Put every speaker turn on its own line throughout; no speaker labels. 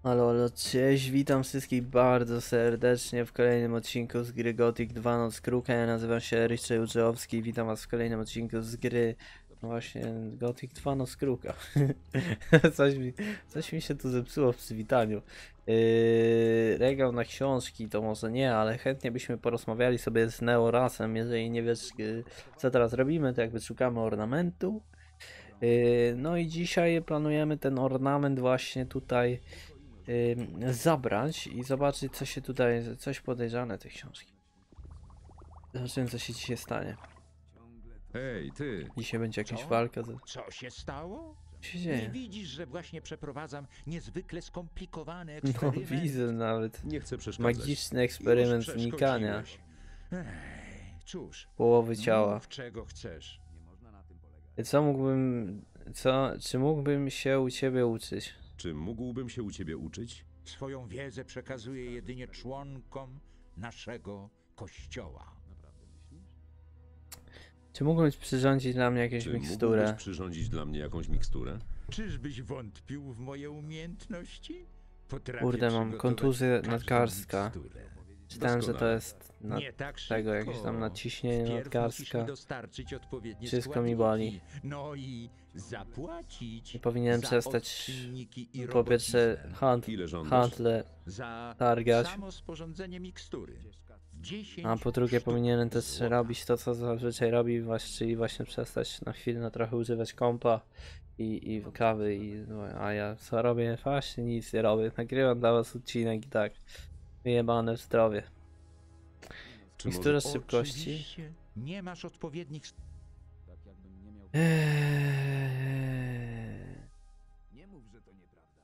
Halo, halo, cześć, witam wszystkich bardzo serdecznie w kolejnym odcinku z gry Gothic 2 Noc Kruka. Ja nazywam się Ryszard Łuczejowski i witam was w kolejnym odcinku z gry właśnie Gothic 2 Noc Kruka. coś mi się tu zepsuło w przywitaniu. Regał na książki to może nie, ale chętnie byśmy porozmawiali sobie z Neorasem. Jeżeli nie wiesz co teraz robimy, to jakby szukamy ornamentu. No i dzisiaj planujemy ten ornament właśnie tutaj zabrać i zobaczyć co się tutaj, coś podejrzane tej książki. Zobaczymy co się dzisiaj stanie.
Hej, ty!
Dzisiaj będzie jakaś
Co?
walka.
Co się stało?
Co się
Nie
dzieje?
widzisz, że właśnie przeprowadzam niezwykle skomplikowany
No
eksperyment?
widzę nawet.
Nie chcę przeszkadzać.
Magiczny
Już
eksperyment znikania
przeszkodziłeś. Ej, cóż,
połowy ciała.
mów czego chcesz.
Co mógłbym... Czy mógłbym się u ciebie uczyć?
Czy mógłbym się u ciebie uczyć?
Swoją wiedzę przekazuję jedynie członkom naszego kościoła.
Czy mógłbyś przyrządzić dla mnie jakąś
Czy
miksturę?
mógłbyś przyrządzić dla mnie jakąś miksturę?
Czyżbyś wątpił w moje umiejętności? Potrafię
Kurde, mam
przygotować
kontuzję
każdą
nadgarstka.
miksturę.
Czytałem, że to
Doskonale.
jest na
Nie tak
tego
szybko.
jakieś tam naciśnienie
Wpierw musisz mi
nadgarstka.
dostarczyć odpowiednie
Wszystko mi
składniki.
boli.
No i zapłacić
I powinienem
za
przestać
odczynniki i
po pierwsze
robociznę.
Ile żądasz?
handle,
Za
targać.
samo sporządzenie mikstury. 10
a po drugie
sztuk
powinienem też
złota.
robić to, co zazwyczaj robi, czyli właśnie przestać na chwilę na trochę używać kompa i kawy, no, a ja co robię? Właśnie nic nie robię, nagrywam dla was odcinek i tak, wyjebane w zdrowie.
Czy
Mikstura
może...
z szybkości.
Oczywiście nie masz odpowiednich
Nie mów, że to nieprawda.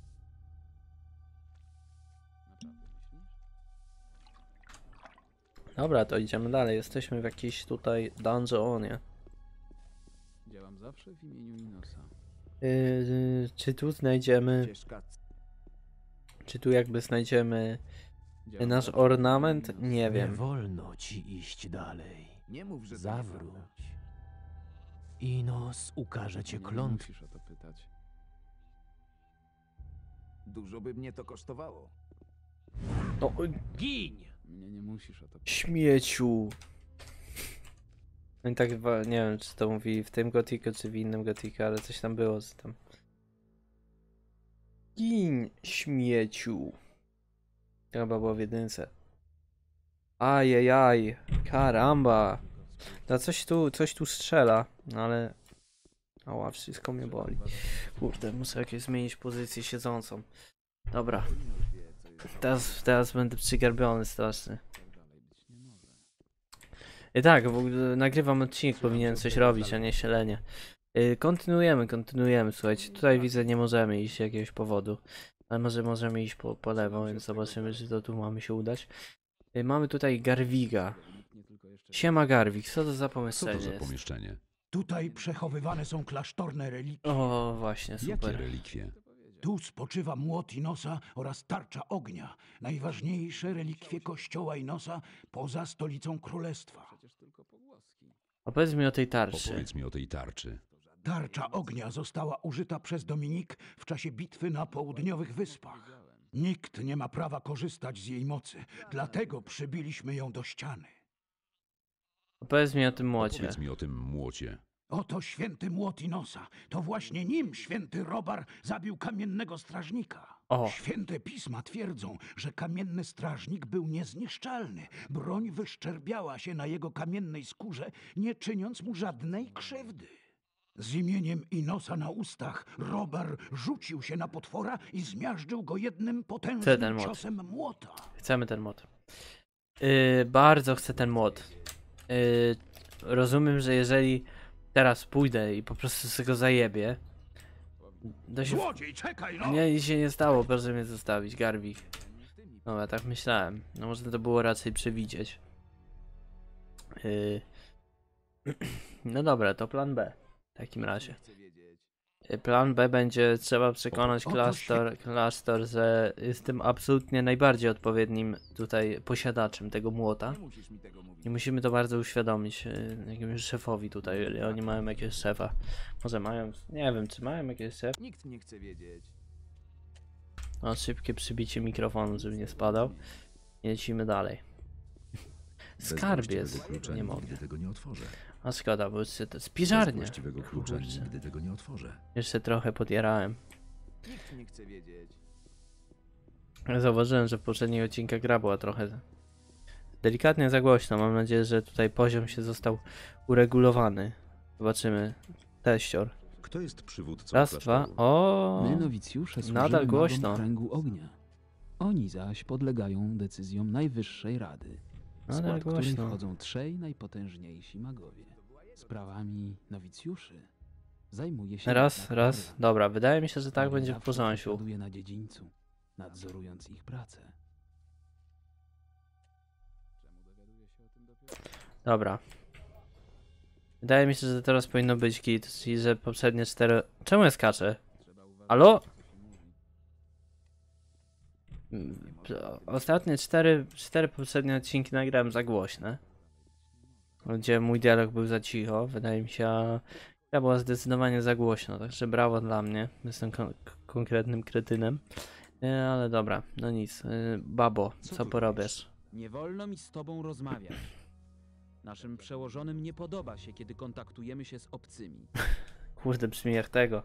Naprawdę myślisz?
Dobra, to idziemy dalej, jesteśmy w jakiejś tutaj dungeonie.
Działam zawsze w imieniu Inosa.
Czy tu znajdziemy,
Ścieżka
czy tu jakby znajdziemy
Działam
nasz
zawsze w imieniu
ornament?
Inosa.
Nie
Nie
wiem.
wolno ci iść dalej.
Nie mów, że to
Zawróć.
nieprawda.
Inos ukaże cię
Nie
klątwę.
musisz o to pytać. Dużo by mnie to kosztowało.
No,
Gin!
Mnie nie musisz o to pytać.
śmieciu. No i tak chyba, nie wiem czy to mówi w tym Gothicu czy w innym Gothicu, ale coś tam było z tam. Gin, śmieciu. To chyba było w jedynce. Ajajaj, karamba. No coś tu strzela, no ale... Ała, wszystko mnie boli. Kurde, muszę jakieś zmienić pozycję siedzącą. Dobra. Teraz będę przygarbiony straszny. I tak, w ogóle nagrywam odcinek, powinienem coś robić, a nie sielenie. Kontynuujemy, słuchajcie. Tutaj widzę, nie możemy iść z jakiegoś powodu. Ale może możemy iść po lewo, więc zobaczymy, czy to tu mamy się udać. Mamy tutaj Garwiga. Siema Garwig, co to za
Co to
pomieszczenie
za
jest?
pomieszczenie?
Tutaj przechowywane są klasztorne relikwie.
O, właśnie,
Jakie
super.
relikwie?
Tu spoczywa młot Inosa oraz tarcza ognia. Najważniejsze relikwie kościoła Inosa poza stolicą królestwa.
Opowiedz mi o tej tarczy.
Opowiedz mi o tej tarczy.
Tarcza ognia została użyta przez Dominik w czasie bitwy na południowych wyspach. Nikt nie ma prawa korzystać z jej mocy, dlatego przybiliśmy ją do ściany.
Opowiedz mi o tym młocie.
Opowiedz mi o tym młocie.
Oto święty młot Inosa. To właśnie nim święty Robar zabił kamiennego strażnika.
O.
Święte pisma twierdzą, że kamienny strażnik był niezniszczalny. Broń wyszczerbiała się na jego kamiennej skórze, nie czyniąc mu żadnej krzywdy. Z imieniem Inosa na ustach Robar rzucił się na potwora i zmiażdżył go jednym
ten
potężnym
młot.
ciosem młota.
Chcemy ten młot. Bardzo chcę ten młot. Rozumiem, że jeżeli teraz pójdę i po prostu sobie go zajebię, to się...
Złodziej, czekaj no!
Nie, nic się nie stało, proszę mnie zostawić, Garwig. No, ja tak myślałem. No można to było raczej przewidzieć. No dobra, to plan B. W takim razie. Plan B będzie, trzeba przekonać klasztor, że jestem absolutnie najbardziej odpowiednim tutaj posiadaczem tego młota.
Nie musisz mi tego mówić.
I musimy to bardzo uświadomić jakiemuś szefowi tutaj, jeżeli oni mają jakiegoś szefa. Może mają, nie wiem, czy mają jakiegoś szefa.
Nikt nie chce wiedzieć.
O, szybkie przybicie mikrofonu, żeby nie spadał. I lecimy dalej.
Bez
Skarbiec.
właściwego klucza
Nie mogę.
nigdy tego nie otworzę.
A szkoda, bo jeszcze to
Bez
spiżarnia.
właściwego klucza
Kurczę.
nigdy tego nie otworzę.
Jeszcze trochę podjarałem.
Nikt nie chce wiedzieć.
Zauważyłem, że w poprzednich odcinkach gra była trochę delikatnie za głośno. Mam nadzieję, że tutaj poziom się został uregulowany. Zobaczymy. Teścior.
Kto jest przywódcą
Raz,
klasztoru?
dwa. O,
My, nowicjusze, służymy
nadal
magom
głośno.
kręgu ognia. Oni zaś podlegają decyzjom Najwyższej Rady, w
Nadal
skład której
głośno.
wchodzą trzej najpotężniejsi magowie. Sprawami nowicjuszy zajmuje się
Raz,
jednak
raz.
Arlan,
Dobra, wydaje mi się, że tak
który
będzie w
zawsze
porządku.
przesiaduje na dziedzińcu, nadzorując ich pracę.
Dobra. Wydaje mi się, że teraz powinno być git, czyli że poprzednie 4... Czemu ja skaczę? Halo? Ostatnie 4 poprzednie odcinki nagrałem za głośne. Gdzie mój dialog był za cicho, wydaje mi się, a ja była zdecydowanie za głośno, także brawo dla mnie. Jestem konkretnym kretynem. Ale dobra, no nic. Babo,
Co
co
tu
porobisz?
Nie wolno mi z tobą rozmawiać. Naszym przełożonym nie podoba się, kiedy kontaktujemy się z obcymi.
Kurde, brzmi jak tego.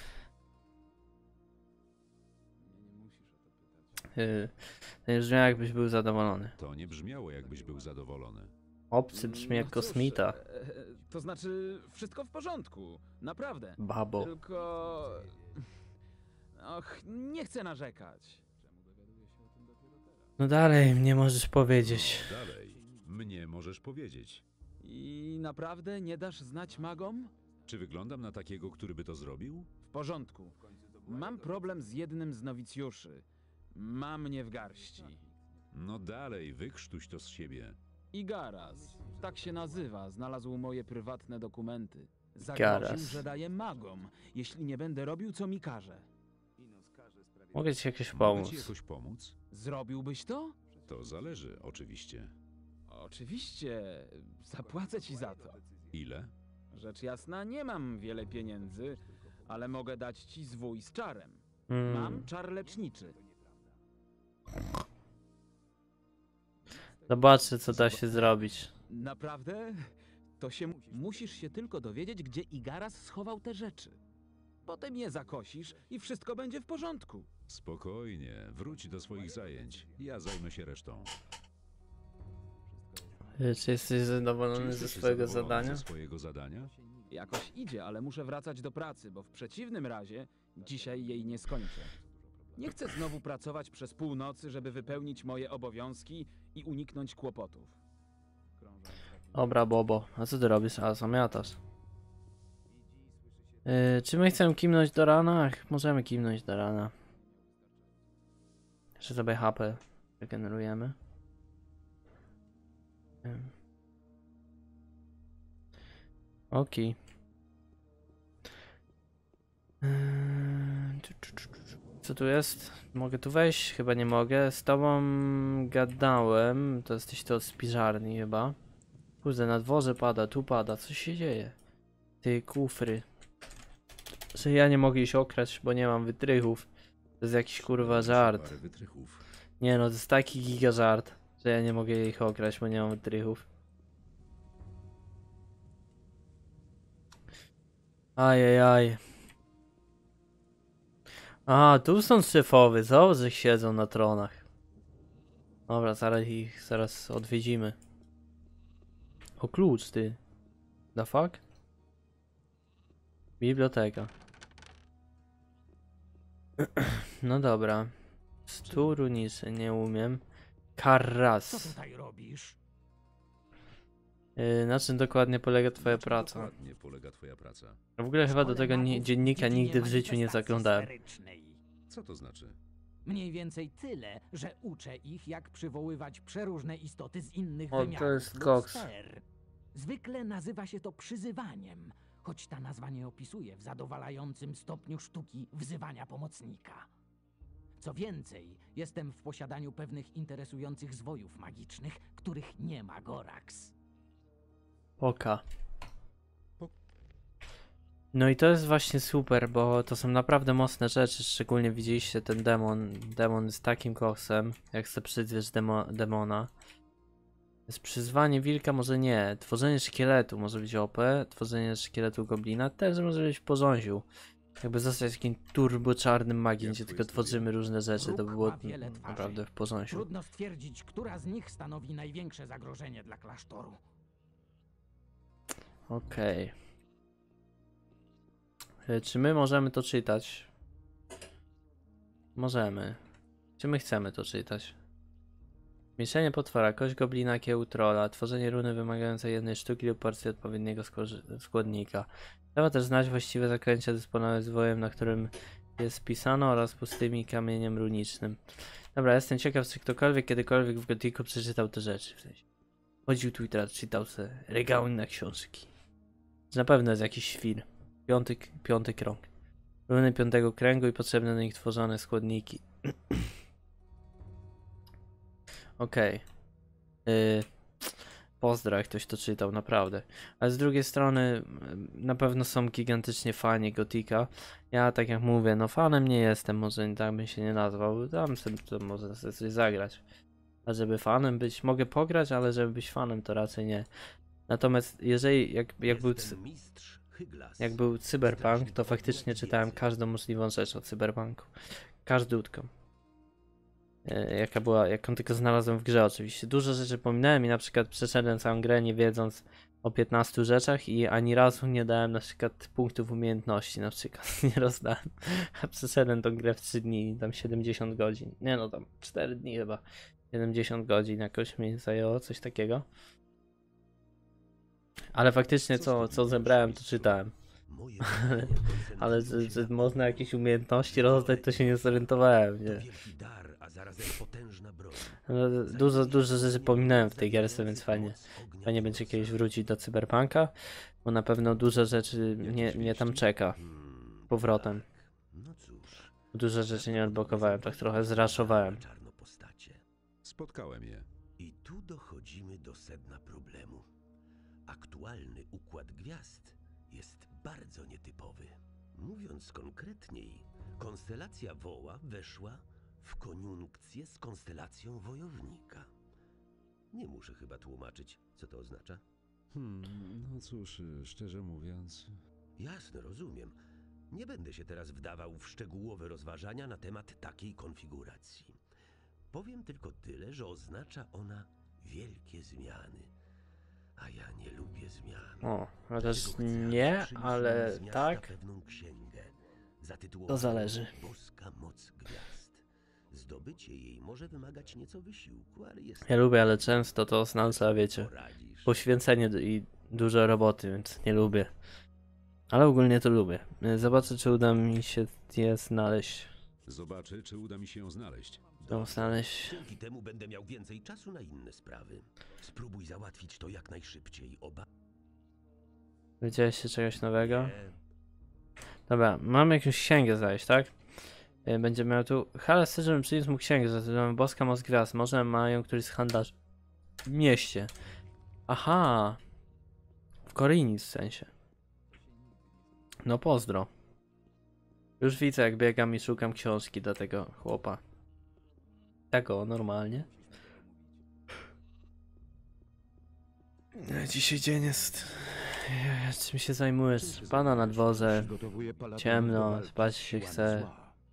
To nie brzmi jakbyś był zadowolony.
To nie brzmiało, jakbyś był zadowolony.
Obcy brzmi jak
No cóż,
kosmita.
To znaczy, wszystko w porządku. Naprawdę.
Babo.
Tylko... Och, nie chcę narzekać.
No dalej, mnie możesz powiedzieć.
No, dalej. Mnie możesz powiedzieć.
I naprawdę nie dasz znać magom?
Czy wyglądam na takiego, który by to zrobił?
W porządku. Mam problem z jednym z nowicjuszy. Ma mnie w garści.
No dalej, wykrztuś to z siebie.
Igaras. Tak się nazywa. Znalazł moje prywatne dokumenty.
Igaras.
Zagroził, że daje magom, jeśli nie będę robił, co mi każe.
Mogę ci jakoś
Mogę
pomóc.
ci jakoś pomóc?
Zrobiłbyś to?
To zależy, oczywiście.
Oczywiście. Zapłacę ci za to.
Ile?
Rzecz jasna, nie mam wiele pieniędzy, ale mogę dać ci zwój z czarem.
Mm,
Mam czar leczniczy.
zobaczę, co da się zrobić.
Naprawdę? To się... Musisz się tylko dowiedzieć, gdzie Igaras schował te rzeczy. Potem je zakosisz i wszystko będzie w porządku.
Spokojnie, wróć do swoich zajęć. Ja zajmę się resztą.
Czy jesteś zadowolony
Czy
ze
jesteś
swojego
zadowolony
zadania?
ze swojego zadania?
Jakoś idzie, ale muszę wracać do pracy, bo w przeciwnym razie dzisiaj jej nie skończę. Nie chcę znowu pracować przez północy, żeby wypełnić moje obowiązki i uniknąć kłopotów.
Dobra, Bobo. A co ty robisz? A, zamiatasz. Czy my chcemy kimnąć do rana? Ach, możemy kimnąć do rana. Jeszcze sobie HP regenerujemy. Okej. Co tu jest? Mogę tu wejść? Chyba nie mogę. Z tobą gadałem. To jesteś to z piżarni chyba. Kurde, na dworze pada, tu pada. Co się dzieje? Ty kufry. Że ja nie mogę iść okraść, bo nie mam wytrychów. To jest jakiś kurwa żart.
Parę wytrychów.
Nie no, to jest taki giga żart, że ja nie mogę ich okraść, bo nie mam wytrychów. Ajajaj. A, tu są szefowy, zobacz, że siedzą na tronach. Dobra, zaraz odwiedzimy. O, klucz, ty. The fuck? Biblioteka. No dobra. Sturu niszy, nie umiem.
Co
Karras.
tutaj robisz?
Na czym dokładnie polega twoja
Na czym
praca?
dokładnie polega twoja praca?
W ogóle chyba do
Szkole
tego
magów
dziennika
w
nigdy w
dziedzinie
życiu nie
manifestacji
zaglądałem.
sferycznej.
Co to znaczy?
Mniej więcej tyle, że uczę ich, jak przywoływać przeróżne istoty z innych
O, to
wymiarów
jest
lub
koks.
sfer. Zwykle nazywa się to przyzywaniem, choć ta nazwa nie opisuje w zadowalającym stopniu sztuki wzywania pomocnika. Co więcej, jestem w posiadaniu pewnych interesujących zwojów magicznych, których nie ma Gorax.
Oka. No i to jest właśnie super, bo to są naprawdę mocne rzeczy, szczególnie widzieliście ten demon. Demon jest takim koksem, jak chce przyzwiesz demona. Jest przyzwanie wilka, może nie. Tworzenie szkieletu może być OP, tworzenie szkieletu goblina też może być w porządku. Jakby zostać takim turbo czarnym magiem, gdzie tylko tworzymy różne rzeczy, to by było
Wróg ma wiele twarzy.
naprawdę w porządku.
Trudno stwierdzić, która z nich stanowi największe zagrożenie dla klasztoru.
Okej. Czy my możemy to czytać? Możemy. Czy my chcemy to czytać? Mieszanie potwora, kość goblina, kieł trolla, tworzenie runy wymagającej jednej sztuki lub porcji odpowiedniego składnika. Trzeba też znać właściwe zaklęcia, dysponować zwojem, na którym jest pisano, oraz pustymi kamieniem runicznym. Dobra, jestem ciekaw, czy ktokolwiek kiedykolwiek w Gothicu przeczytał te rzeczy. W sensie. Chodził tu i teraz czytał sobie regały na książki. Na pewno jest jakiś świr. Piąty krąg. Runy 5. kręgu i potrzebne do nich tworzone składniki. Okej. Pozdro, jak ktoś to czytał, naprawdę. Ale z drugiej strony na pewno są gigantycznie fani Gothica. Ja, tak jak mówię, no fanem nie jestem, może tak bym się nie nazwał. Tam sobie to może sobie coś zagrać. A żeby fanem być, mogę pograć, ale żeby być fanem to raczej nie. Natomiast jeżeli, jak był Cyberpunk, to faktycznie czytałem każdą możliwą rzecz o Cyberpunku. Każdutką. Jaką tylko znalazłem w grze oczywiście. Dużo rzeczy pominąłem i na przykład przeszedłem całą grę nie wiedząc o 15 rzeczach i ani razu nie dałem na przykład punktów umiejętności, na przykład nie rozdałem. A przeszedłem tą grę w 3 dni, tam 70 godzin. Nie no, tam 4 dni chyba. 70 godzin jakoś mi zajęło, coś takiego. Ale faktycznie co zebrałem, to czytałem. Ale że można jakieś umiejętności rozdać, to się nie zorientowałem, nie. Dużo rzeczy pominąłem w tej gierce, więc fajnie będzie kiedyś wrócić do Cyberpunka, bo na pewno dużo rzeczy mnie tam czeka powrotem. Dużo rzeczy nie odblokowałem, tak trochę zraszowałem.
Spotkałem je.
I tu dochodzimy do sedna problemu. Aktualny układ gwiazd jest bardzo nietypowy. Mówiąc konkretniej, konstelacja Woła weszła w koniunkcję z konstelacją Wojownika. Nie muszę chyba tłumaczyć, co to oznacza.
No cóż, szczerze mówiąc...
Jasne, rozumiem. Nie będę się teraz wdawał w szczegółowe rozważania na temat takiej konfiguracji. Powiem tylko tyle, że oznacza ona wielkie zmiany. A ja nie lubię zmian.
O, no też nie, ale tak. To zależy.
Boska moc gwiazd. Zdobycie jej może wymagać nieco wysiłku, ale jest...
Ja lubię, ale często to oznacza, wiecie, poświęcenie i dużo roboty, więc nie lubię. Ale ogólnie to lubię. Zobaczę, czy uda mi się je znaleźć.
Zobaczę, czy uda mi się ją znaleźć.
Dzięki temu będę miał więcej czasu na inne sprawy. Spróbuj załatwić to jak najszybciej,
Widziałeś się czegoś nowego? Dobra, mamy jakąś księgę znaleźć, tak? Będziemy miał tu... Hale chce, żebym przyniósł mu księgę, zatytułowaną Boska Moc Gwiazd. Może mają któryś z handlarzy w mieście. Aha! W Korinis w sensie. No pozdro. Już widzę, jak biegam i szukam książki dla tego chłopa. Tego, normalnie. Dzisiaj dzień jest... Czym się zajmujesz? Pana na dworze. Ciemno, spać się chce.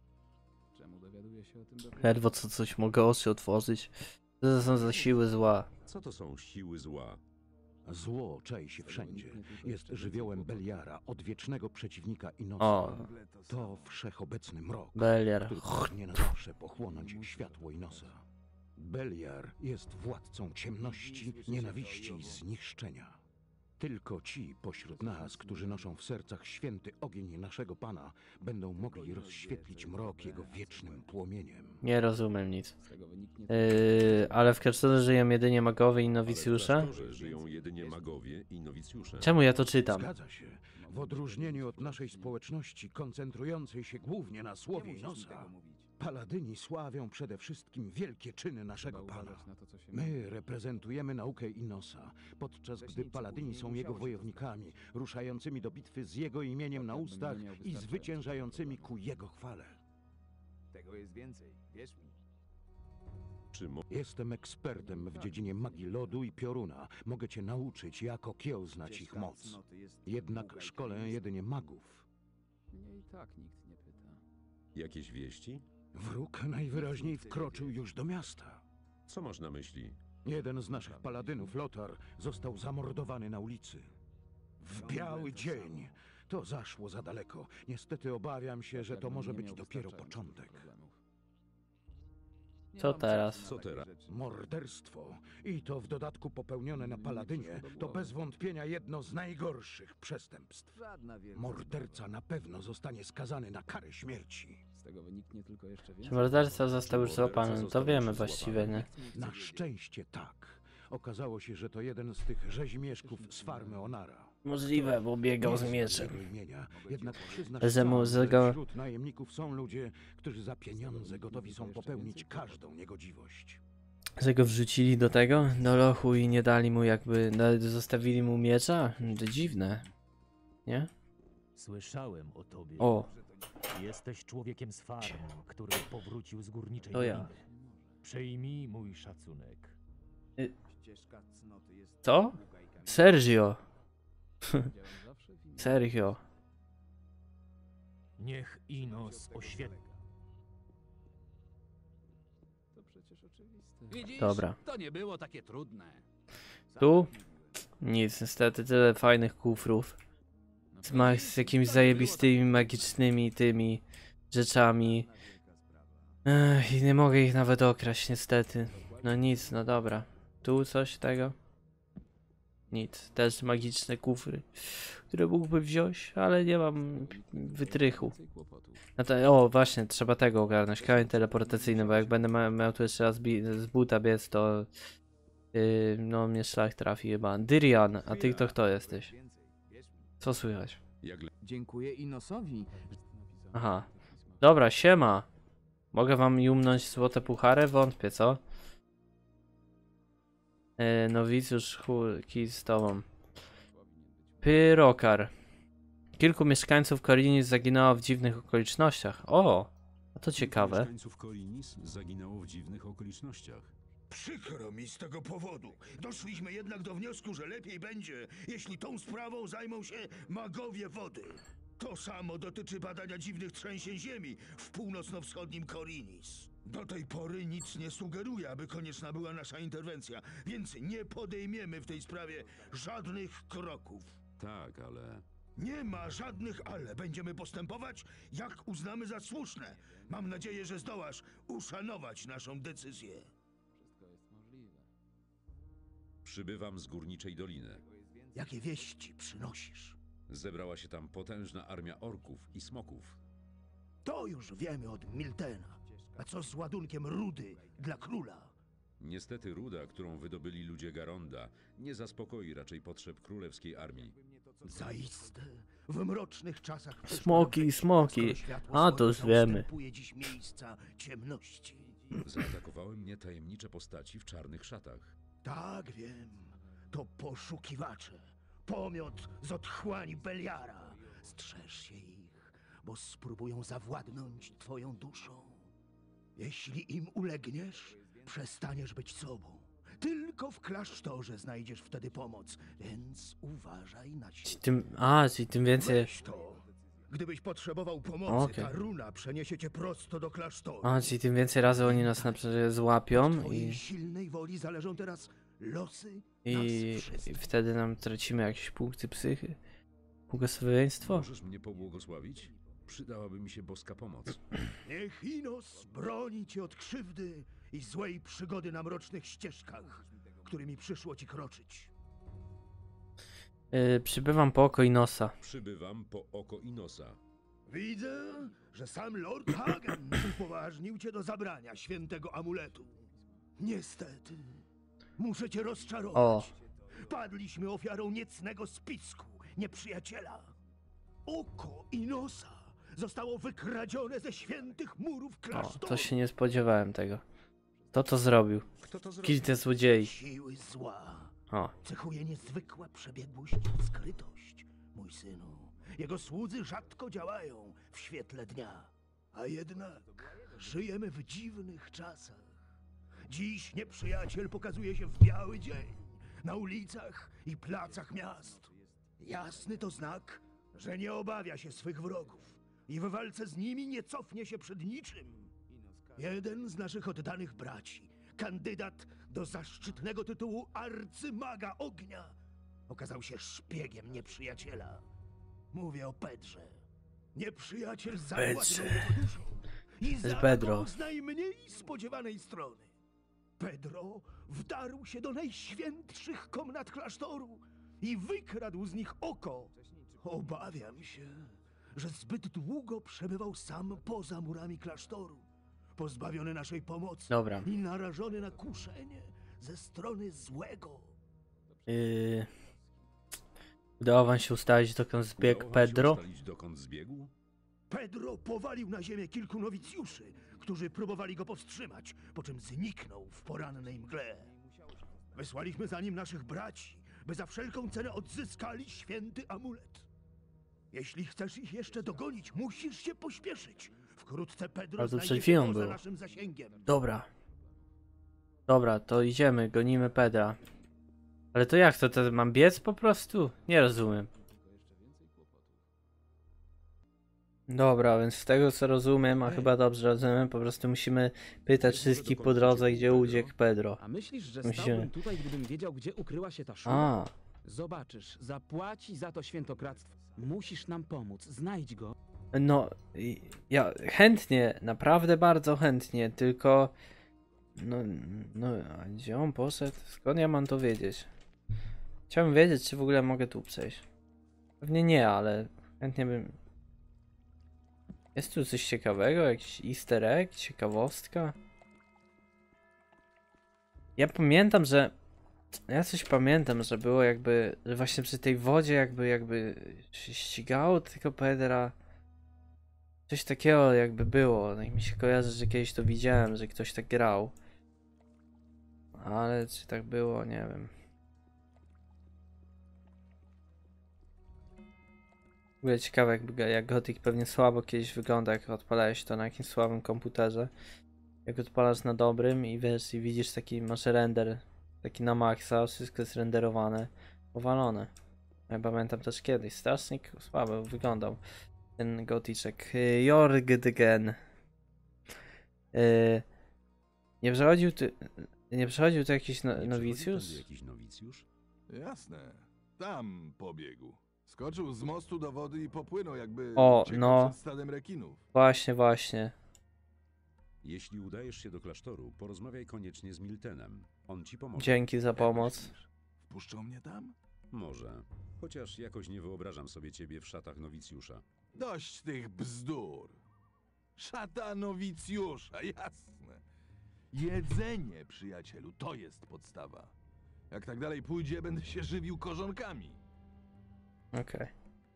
Ledwo coś mogę oczy otworzyć. Co to są za siły zła?
Co to są siły zła?
Zło czai się wszędzie. Jest żywiołem Beliara, odwiecznego przeciwnika Inosa.
O.
To wszechobecny mrok,
Beliar.
który pragnie na zawsze pochłonąć światło Inosa. Beliar jest władcą ciemności, nienawiści i zniszczenia. Tylko ci pośród nas, którzy noszą w sercach święty ogień naszego Pana, będą mogli rozświetlić mrok jego wiecznym płomieniem.
Nie rozumiem nic. Ale w klasztorze żyją jedynie magowie i nowicjusze?
W klasztorze żyją jedynie magowie i nowicjusze.
Czemu ja to czytam?
Zgadza się. W odróżnieniu od naszej społeczności, koncentrującej się głównie na słowie Inosa, Paladyni sławią przede wszystkim wielkie czyny naszego
Trzeba
pana.
uważać na to, co się
My
mówi.
reprezentujemy naukę Inosa, podczas gdy Paladyni są jego wojownikami, ruszającymi do bitwy z jego imieniem na ustach i zwyciężającymi ku jego chwale.
Tego jest więcej, wierz mi.
Czy
Jestem ekspertem w dziedzinie magii lodu i pioruna. Mogę cię nauczyć, jak okiełznać ich moc. Jednak szkolę jedynie magów.
Mnie i tak nikt nie pyta.
jakieś wieści?
Wróg najwyraźniej wkroczył już do miasta.
Co masz na myśli?
Jeden z naszych paladynów, Lothar, został zamordowany na ulicy. W biały dzień. To zaszło za daleko. Niestety obawiam się, że to może być dopiero początek.
Co teraz?
Co teraz?
Morderstwo, i to w dodatku popełnione na Paladynie, to bez wątpienia jedno z najgorszych przestępstw. Morderca na pewno zostanie skazany na karę śmierci.
Z tego wyniknie tylko jeszcze
Czy
więcej.
morderca został już złapany? No to wiemy właściwie, nie?
Na szczęście tak. Okazało się, że to jeden z tych rzeźmieszków z farmy Onara.
Możliwe, bo biegał z
Nie znam
mieczem.
jego imienia, jednak przyznasz
Że mu
sam,
z tego-
że wśród najemników są ludzie, którzy za pieniądze gotowi są popełnić każdą niegodziwość.
Że go wrzucili do tego, do lochu i nie dali mu jakby, zostawili mu miecza? To dziwne. Nie?
Słyszałem o tobie.
O,
Jesteś człowiekiem z farm, który powrócił z górniczej
To ja.
doliny. Przyjmij mój szacunek.
co? Sergio. Sergio.
Niech Inos oświetli.
To przecież oczywiste. Widzisz?
Dobra.
To nie było takie trudne.
Tu? Nic, niestety tyle fajnych kufrów. Z jakimiś zajebistymi, magicznymi tymi rzeczami. I nie mogę ich nawet okraść, niestety. No nic, no dobra. Tu coś tego? Nic, też magiczne kufry, które mógłby wziąć, ale nie mam wytrychu. No to, o, właśnie, trzeba tego ogarnąć, kamień teleportacyjny, bo jak będę miał tu jeszcze raz z buta biec, to no mnie szlak trafi chyba. Dyrian, a ty kto jesteś? Co słychać?
Jak
Dziękuję Inosowi.
Aha. Dobra, siema. Mogę wam jumnąć złote puchary? Wątpię, co? Nowicjusz chórki z tobą. Pyrokar. Kilku mieszkańców Korinis zaginęło w dziwnych okolicznościach. O, a to ciekawe.
Mieszkańców Korinis zaginęło w dziwnych okolicznościach.
Przykro mi z tego powodu. Doszliśmy jednak do wniosku, że lepiej będzie, jeśli tą sprawą zajmą się magowie wody. To samo dotyczy badania dziwnych trzęsień ziemi w północno-wschodnim Korinis. Do tej pory nic nie sugeruje, aby konieczna była nasza interwencja, więc nie podejmiemy w tej sprawie żadnych kroków.
Tak, ale...
Nie ma żadnych ale. Będziemy postępować, jak uznamy za słuszne. Mam nadzieję, że zdołasz uszanować naszą decyzję.
Przybywam z Górniczej Doliny.
Jakie wieści przynosisz?
Zebrała się tam potężna armia orków i smoków.
To już wiemy od Miltena. A co z ładunkiem rudy dla króla?
Niestety ruda, którą wydobyli ludzie Garonda, nie zaspokoi raczej potrzeb królewskiej armii.
Zaiste, w mrocznych czasach
Smoki, smoki. A to już wiemy.
ustępuje dziś miejsca ciemności.
Zaatakowały mnie tajemnicze postaci w czarnych szatach.
Tak, wiem. To poszukiwacze. Pomiot z otchłani Beliara. Strzeż się ich, bo spróbują zawładnąć twoją duszą. Jeśli im ulegniesz, przestaniesz być sobą. Tylko w klasztorze znajdziesz wtedy pomoc, więc uważaj na siebie.
Czyli tym więcej...
Weź to. Gdybyś potrzebował pomocy,
Okej.
ta runa przeniesie cię prosto do klasztoru.
Czyli tym więcej razy oni nas złapią
Twojej silnej woli zależą teraz losy
i
nas wszystkich.
wtedy nam tracimy jakieś punkty psychy. Błogosławieństwo?
Możesz mnie pobłogosławić? Przydałaby mi się boska pomoc.
Niech Inos broni cię od krzywdy i złej przygody na mrocznych ścieżkach, którymi przyszło ci kroczyć.
Przybywam po oko Inosa.
Przybywam po oko Inosa.
Widzę, że sam Lord Hagen upoważnił cię do zabrania świętego amuletu. Niestety, muszę cię rozczarować.
O.
Padliśmy ofiarą niecnego spisku nieprzyjaciela. Oko Inosa zostało wykradzione ze świętych murów
O,
klasztoru.
to się nie spodziewałem tego. Kto to zrobił?
Kto to zrobił?
Kim te złodziei?
Siły zła
O,
cechuje niezwykła przebiegłość i skrytość, mój synu. Jego słudzy rzadko działają w świetle dnia, a jednak żyjemy w dziwnych czasach. Dziś nieprzyjaciel pokazuje się w biały dzień, na ulicach i placach miast. Jasny to znak, że nie obawia się swych wrogów i w walce z nimi nie cofnie się przed niczym. Jeden z naszych oddanych braci, kandydat do zaszczytnego tytułu arcymaga ognia, okazał się szpiegiem nieprzyjaciela. Mówię o Pedrze. Nieprzyjaciel zawładnął jego duszą i zaatakował z najmniej spodziewanej strony. Pedro wdarł się do najświętszych komnat klasztoru i wykradł z nich oko. Obawiam się, że zbyt długo przebywał sam poza murami klasztoru, pozbawiony naszej pomocy
dobra.
i narażony na kuszenie ze strony złego.
Udało wam się ustalić, dokąd zbiegł
Udało wam się
Pedro?
ustalić, dokąd zbiegł?
Pedro powalił na ziemię kilku nowicjuszy, którzy próbowali go powstrzymać, po czym zniknął w porannej mgle. Wysłaliśmy za nim naszych braci, by za wszelką cenę odzyskali święty amulet. Jeśli chcesz ich jeszcze dogonić, musisz się pośpieszyć. Wkrótce Pedro
Ale to przed
znajdzie
chwilą
się poza
było.
naszym zasięgiem.
Dobra. Dobra, to idziemy, gonimy Pedra. Ale to jak to mam biec po prostu? Nie rozumiem. Dobra, więc z tego co rozumiem, a chyba dobrze rozumiem, po prostu musimy pytać wszystkich po drodze, gdzie uciekł Pedro.
A myślisz, że
Musimy.
stałbym tutaj, gdybym wiedział, gdzie ukryła się ta szuma?
A,
Zobaczysz, zapłaci za to świętokradztwo. Musisz nam pomóc, znajdź go.
no, ja chętnie, naprawdę bardzo chętnie, tylko... No, a gdzie on poszedł? Skąd ja mam to wiedzieć? Chciałbym wiedzieć, czy w ogóle mogę tu przejść. Pewnie nie, ale chętnie bym... Jest tu coś ciekawego? Jakiś easter egg? Ciekawostka? Ja pamiętam, że... Ja coś pamiętam, że było jakby... Że właśnie przy tej wodzie jakby się ścigało tylko Pedra. Coś takiego jakby było. Tak mi się kojarzy, że kiedyś to widziałem, że ktoś tak grał. Ale czy tak było? Nie wiem. W ogóle ciekawe, jak Gothic pewnie słabo kiedyś wygląda, jak odpalałeś to na jakimś słabym komputerze. Jak odpalasz na dobrym i wiesz, i widzisz taki, masz render taki na maksa, wszystko jest renderowane, powalone. Ja pamiętam też kiedyś, strasznie słabo wyglądał ten Goticzek. Jorgdgen. Nie przechodził tu jakiś nowicjusz?
Tędy jakiś nowicjusz?
Jasne. Tam pobiegł. Skoczył z mostu do wody i popłynął, jakby
O,
uciekał
no.
przed stadem rekinów.
Właśnie.
Jeśli udajesz się do klasztoru, porozmawiaj koniecznie z Miltenem. On ci pomoże.
Dzięki za pomoc.
Myślisz, wpuszczą mnie tam?
Może. Chociaż jakoś nie wyobrażam sobie ciebie w szatach nowicjusza.
Dość tych bzdur. Szata nowicjusza, jasne. Jedzenie, przyjacielu, to jest podstawa. Jak tak dalej pójdzie, będę się żywił korzonkami.
Okej.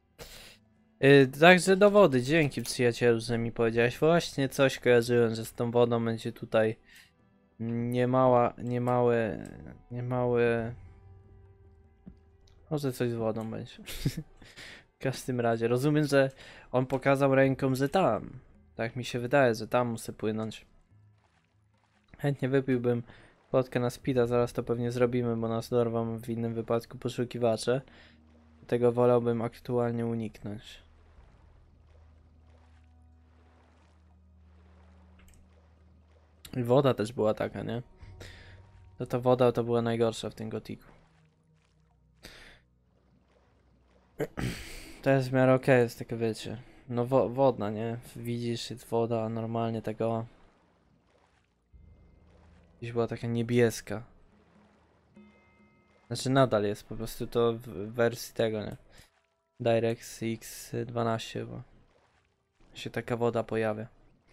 Także do wody, dzięki przyjacielu, że mi powiedziałeś. Właśnie coś kojarzyłem, że z tą wodą będzie tutaj niemałe... Może coś z wodą będzie. W każdym razie, rozumiem, że on pokazał ręką, że tam. Tak mi się wydaje, że tam muszę płynąć. Chętnie wypiłbym potkę na speeda, zaraz to pewnie zrobimy, bo nas dorwą w innym wypadku poszukiwacze. Tego wolałbym aktualnie uniknąć. I woda też była taka, nie? To ta woda to była najgorsza w tym Gothicu. To jest w miarę okej, jest takie wiecie. No wodna, nie? Widzisz, jest woda, a normalnie tego... Gdzieś była taka niebieska. Znaczy nadal jest, po prostu to w wersji tego, nie? DirectX 12, bo się taka woda pojawia.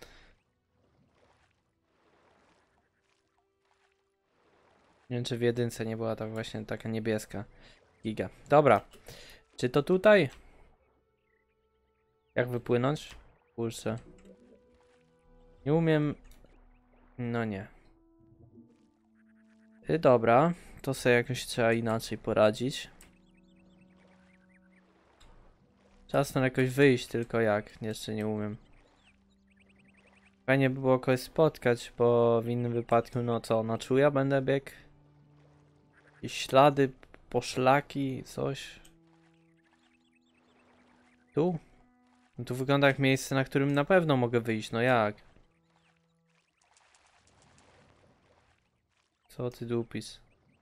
Nie wiem, czy w jedynce nie była tak właśnie taka niebieska giga. Dobra, czy to tutaj? Jak wypłynąć? Kurczę. Nie umiem... No nie. Dobra, to sobie jakoś trzeba inaczej poradzić. Czas na jakoś wyjść, tylko jak? Jeszcze nie umiem. Fajnie by było kogoś spotkać, bo w innym wypadku, no co, na czuja będę biegł? Jakieś ślady, poszlaki, coś. Tu? No tu wygląda jak miejsce, na którym na pewno mogę wyjść, no jak? Co ty dupis?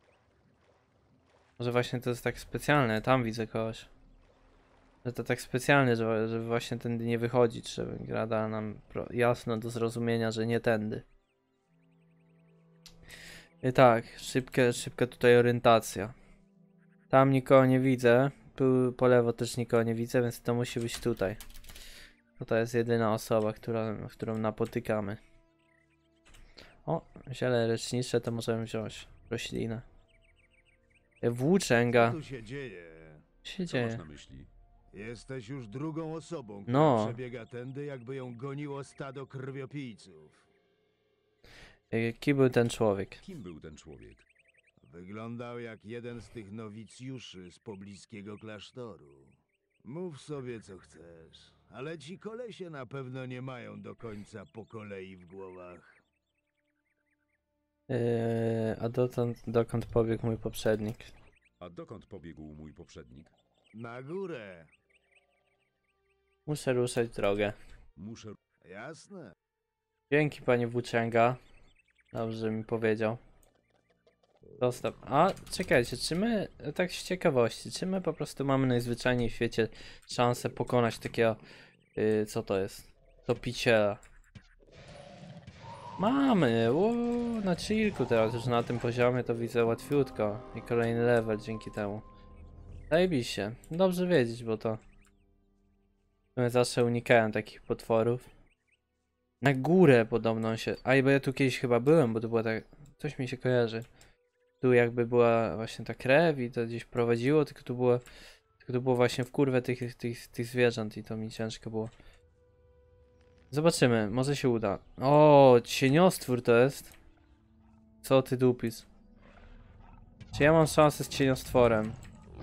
Może właśnie to jest tak specjalne, tam widzę kogoś. Że to tak specjalnie, że właśnie tędy nie wychodzić, żeby gra dała nam jasno do zrozumienia, że nie tędy. I tak, szybka tutaj orientacja. Tam nikogo nie widzę, tu po lewo też nikogo nie widzę, więc to musi być tutaj. To jest jedyna osoba, którą napotykamy. O, ziele lecznicze to możemy wziąć. Roślinę. Włóczęga.
Co tu się dzieje?
Co się
Co masz
dzieje?
na myśli?
Jesteś już drugą osobą, która
No.
przebiega tędy, jakby ją goniło stado krwiopijców.
Kim był ten człowiek?
Kim był ten człowiek?
Wyglądał jak jeden z tych nowicjuszy z pobliskiego klasztoru. Mów sobie co chcesz, ale ci kolesie na pewno nie mają do końca po kolei w głowach.
A dokąd pobiegł mój poprzednik?
A dokąd pobiegł mój poprzednik?
Na górę.
Muszę ruszać drogę.
Muszę...
Jasne.
Dzięki, panie Włóczęga. Dobrze że mi powiedział. Zostaw. A, czekajcie, czy my, tak z ciekawości, czy my po prostu mamy najzwyczajniej w świecie szansę pokonać takiego, co to jest? Topiciela. Mamy, na chillku teraz, już na tym poziomie to widzę łatwiutko. I kolejny level dzięki temu. Zajebiście. Dobrze wiedzieć, bo to... Ja zawsze unikałem takich potworów. Na górę podobno się... A, bo ja tu kiedyś chyba byłem, bo to była tak... Coś mi się kojarzy. Tu jakby była właśnie ta krew i to gdzieś prowadziło, tylko tu było właśnie w kurwę tych zwierząt i to mi ciężko było. Zobaczymy, może się uda. O, cieniostwór to jest. Co ty dupis? Czy ja mam szansę z cieniostworem?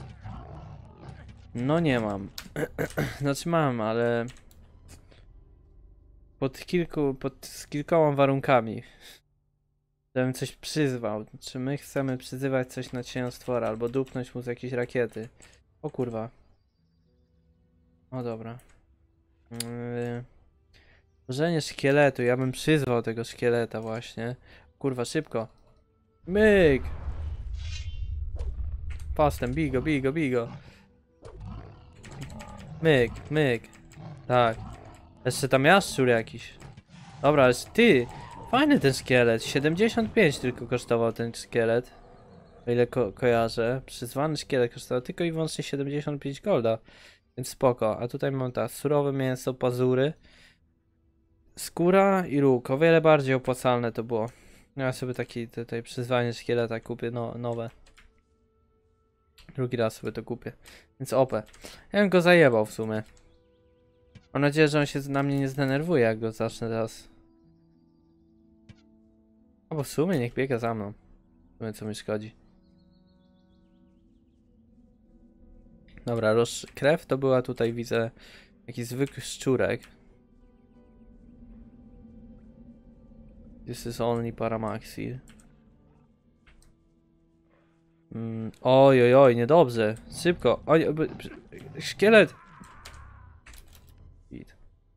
No nie mam. Znaczy mam, ale... z kilkoma warunkami. Żebym coś przyzwał. Czy my chcemy przyzywać coś na cieniostwora, albo dupnąć mu z jakiejś rakiety? O kurwa. O dobra. Tworzenie szkieletu. Ja bym przyzwał tego szkieleta właśnie. Kurwa, szybko. Myk! Pastem, bigo, bigo, bigo. Myk, myk. Tak. Jeszcze tam jaszczur jakiś. Dobra, ale ty! Fajny ten szkielet. 75 tylko kosztował ten szkielet. O ile kojarzę. Przyzwany szkielet kosztował tylko i wyłącznie 75 golda. Więc spoko. A tutaj mam tak, surowe mięso, pazury, skóra i róg. O wiele bardziej opłacalne to było. Ja sobie tutaj przyzwanie szkieleta kupię nowe. Drugi raz sobie to kupię. Więc OP. Ja bym go zajebał w sumie. Mam nadzieję, że on się na mnie nie zdenerwuje, jak go zacznę teraz. Albo w sumie niech biega za mną. W sumie co mi szkodzi. Dobra, krew to była tutaj, widzę, jakiś zwykły szczurek. This is only Paramaxi. Oj, oj, oj, niedobrze. Szybko. Oj, szkielet. Git.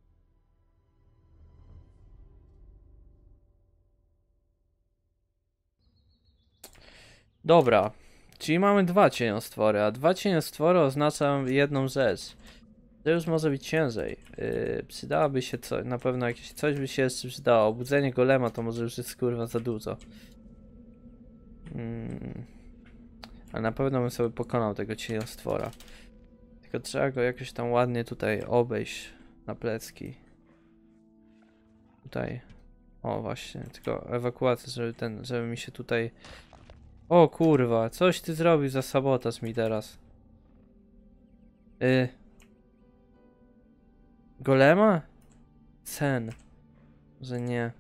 Dobra. Czyli mamy dwa cieniostwory, a dwa cieniostwory oznacza jedną rzecz. To już może być ciężej. Przydałoby się na pewno jakieś coś by się jeszcze przydało. Obudzenie golema to może już jest kurwa za dużo. Ale na pewno bym sobie pokonał tego cieniostwora. Tylko trzeba go jakoś tam ładnie tutaj obejść na plecki. Tutaj. O właśnie, tylko ewakuacja, żeby mi się tutaj... O kurwa, coś ty zrobił za sabotaż mi teraz. Golema? Cen. Że nie.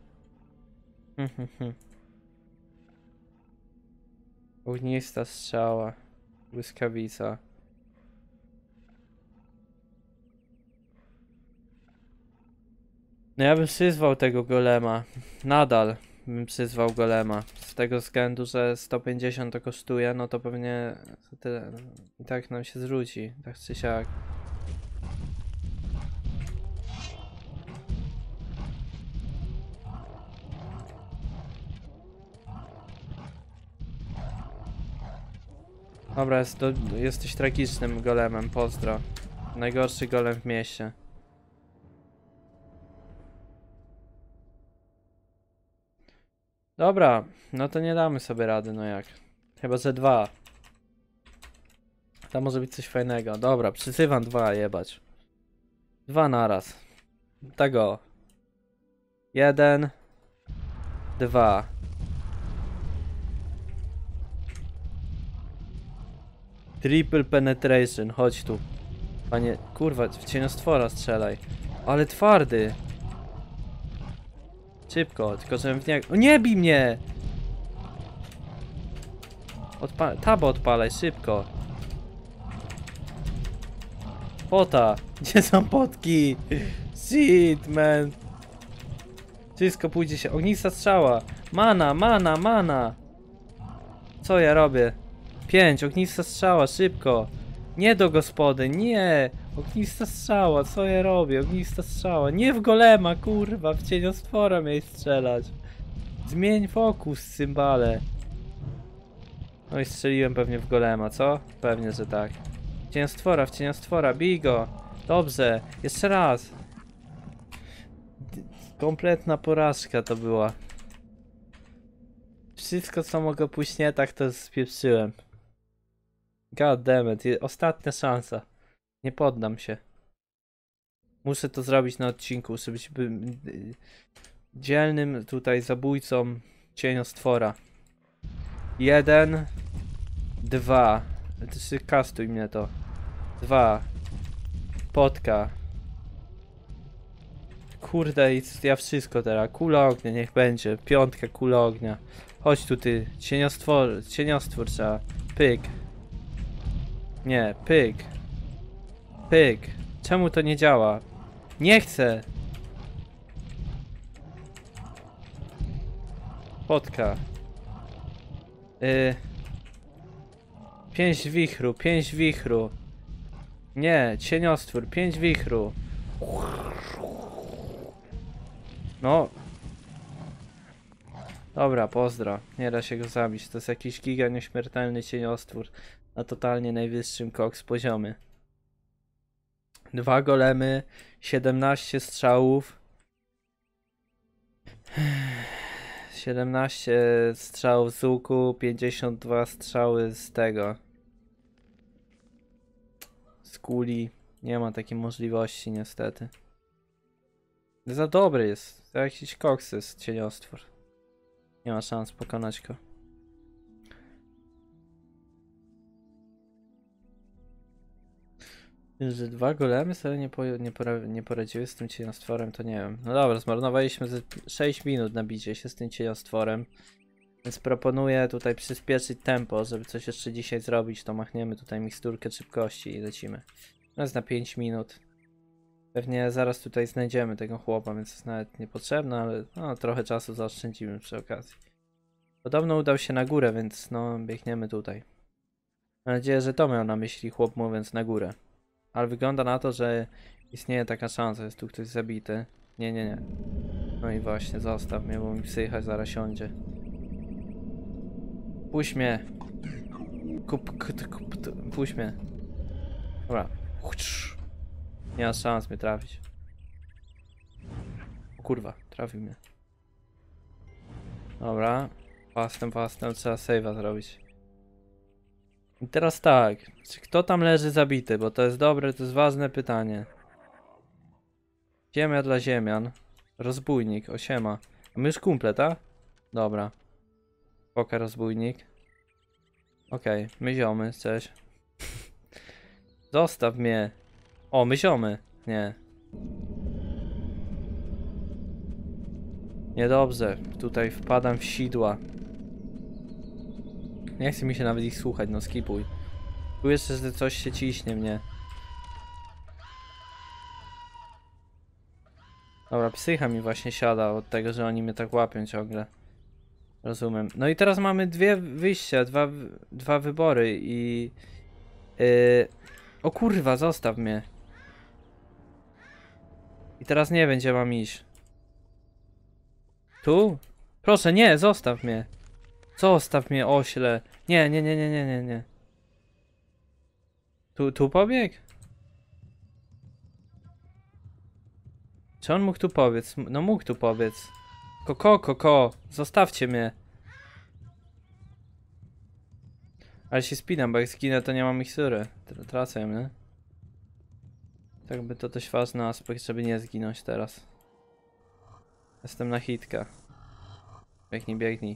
Ognista strzała. Błyskawica. No ja bym przyzwał tego golema. Nadal bym przyzwał golema. Z tego względu, że 150 to kosztuje, no to pewnie tyle. I tak nam się zwróci. Tak czy siak. Dobra, jesteś tragicznym golemem, pozdro. Najgorszy golem w mieście. Dobra, no to nie damy sobie rady, no jak. Chyba, że 2. To może być coś fajnego. Dobra, przyzywam 2, jebać. 2 naraz. Tego. 1. 2. Triple penetration, chodź tu. Panie, kurwa, w cieniostwora strzelaj. Ale twardy. Szybko, tylko żebym w niego... O, nie bij mnie! Tabo odpalaj, szybko. Pota! Gdzie są potki? Shit, man. Wszystko pójdzie się. Ognista strzała. Mana. Co ja robię? 5, ognista strzała, szybko. Nie do gospody, nie. Ognista strzała, co ja robię? Ognista strzała. Nie w golema, kurwa, w cieniostwora miej strzelać. Zmień fokus, cymbale. No i strzeliłem pewnie w golema, co? Pewnie, że tak. W cieniostwora, bij go. Dobrze, jeszcze raz. Kompletna porażka to była. Wszystko, co mogło pójść nie tak, to spieprzyłem. God damn it, ostatnia szansa. Nie poddam się. Muszę to zrobić na odcinku, muszę być dzielnym tutaj zabójcą cieniostwora. 1, 2. Kastuj mnie to. 2. Potka. Kurde, ja wszystko teraz. Kula ognia, niech będzie. 5, kula ognia. Chodź tu ty. Cieniostwór trzeba. Pyk. Nie, pyk. Pyk. Czemu to nie działa? Nie chcę. Potka. 5 wichru, 5 wichru. Nie, cieniostwór, 5 wichru. No. Dobra, pozdro. Nie da się go zabić. To jest jakiś giga nieśmiertelny cieniostwór. Na totalnie najwyższym koks poziomie. 2 golemy, 17 strzałów. 17 strzałów z łuku, 52 strzały z tego. Z kuli. Nie ma takiej możliwości niestety. Za dobry jest. To jakiś koks jest cieniostwór. Nie ma szans pokonać go. Że 2 golemy sobie nie poradziły z tym cieniostworem, to nie wiem. No dobra, zmarnowaliśmy 6 minut na bicie się z tym cieniostworem. Więc proponuję tutaj przyspieszyć tempo, żeby coś jeszcze dzisiaj zrobić. To machniemy tutaj miksturkę szybkości i lecimy. To jest na 5 minut. Pewnie zaraz tutaj znajdziemy tego chłopa, więc jest nawet niepotrzebne, ale no, trochę czasu zaoszczędzimy przy okazji. Podobno udał się na górę, więc no biegniemy tutaj. Mam nadzieję, że to miał na myśli chłop mówiąc na górę. Ale wygląda na to, że istnieje taka szansa, jest tu ktoś zabity. Nie. No i właśnie, zostaw mnie, bo mi psycha zaraz siądzie. Puść mnie. Puść mnie. Dobra. Nie ma szans mnie trafić. O kurwa, trafił mnie. Dobra. Fastem, trzeba save'a zrobić. I teraz tak, czy kto tam leży zabity, bo to jest dobre, to jest ważne pytanie. Ziemia dla ziemian. Rozbójnik, osiema. A my już kumple, tak? Dobra. Poka rozbójnik. Okej, my ziomy, cześć. Zostaw mnie. O, my ziomy. Nie. Niedobrze, tutaj wpadam w sidła. Nie chce mi się nawet ich słuchać, no skipuj. Tu jeszcze, że coś się ciśnie mnie. Dobra, psycha mi właśnie siada od tego, że oni mnie tak łapią ciągle. Rozumiem. No i teraz mamy dwie wyjścia, dwa wybory i... O kurwa, zostaw mnie. I teraz nie wiem, gdzie mam iść. Tu? Proszę, nie, zostaw mnie. Zostaw mnie, ośle. Nie. Tu pobiegł? Czy on mógł tu pobiec? No mógł tu pobiec. Koko, zostawcie mnie. Ale się spinam, bo jak zginę, to nie mam mikstury. Tracę ją, nie? Tak by to dość ważny aspekt, żeby nie zginąć teraz. Jestem na hitka. Biegnij.